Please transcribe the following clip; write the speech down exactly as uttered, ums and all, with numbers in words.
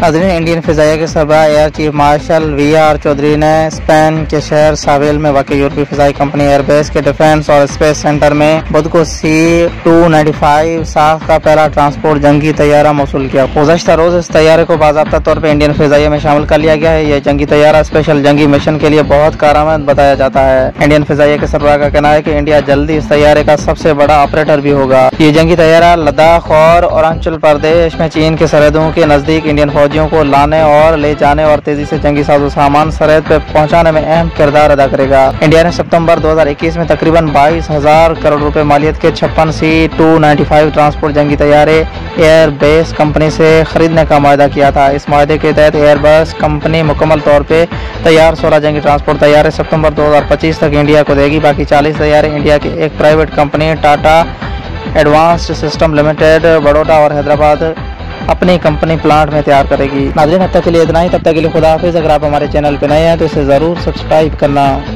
नाज़रीन, इंडियन फिजाइया के सरबराह air chief marshal V R Chaudhary ने स्पेन के शहर सावेल में वाक़ई यूरोपीय फिजाई कंपनी एयरबेस के डिफेंस और स्पेस सेंटर में बुध को सी टू नाइन्टी फाइव साफ का पहला ट्रांसपोर्ट जंगी तैयारा मौसूल किया। गुज़श्ता रोज इस तैयारे को बाज़ाब्ता तौर पर इंडियन फिजाइया में शामिल कर लिया गया है। यह जंगी तैयारा स्पेशल जंगी मिशन के लिए बहुत कारआमद बताया जाता है। इंडियन फिजाइया के सरबराह का कहना है कि इंडिया जल्दी इस तैयारे का सबसे बड़ा ऑपरेटर भी होगा। ये जंगी तैयारा लद्दाख और अरुणाचल प्रदेश में चीन के सरहदों के नजदीक इंडियन फौजियों को लाने और ले जाने और तेजी से जंगी साजो सामान सरहद पर पहुंचाने में अहम किरदार अदा करेगा। इंडिया ने सितंबर दो हज़ार इक्कीस में तकरीबन बाईस हजार करोड़ रुपए मालियत के छप्पन C two ninety five transport जंगी तैयारे एयरबेस कंपनी से खरीदने का मुआहदा किया था। इस मुआहदे के तहत एयरबस कंपनी मुकम्मल तौर पर तैयार सोलह जंगी ट्रांसपोर्ट तैयारे सितंबर दो हजार पच्चीस तक इंडिया को देगी। बाकी चालीस तैयारे इंडिया की एक private company Tata advanced system limited Baroda और हैदराबाद अपनी कंपनी प्लांट में तैयार करेगी। नाज़रीन, अब तक के लिए इतना ही। तब तक के लिए खुदा हाफिज़। अगर आप हमारे चैनल पर नए हैं तो इसे ज़रूर सब्सक्राइब करना।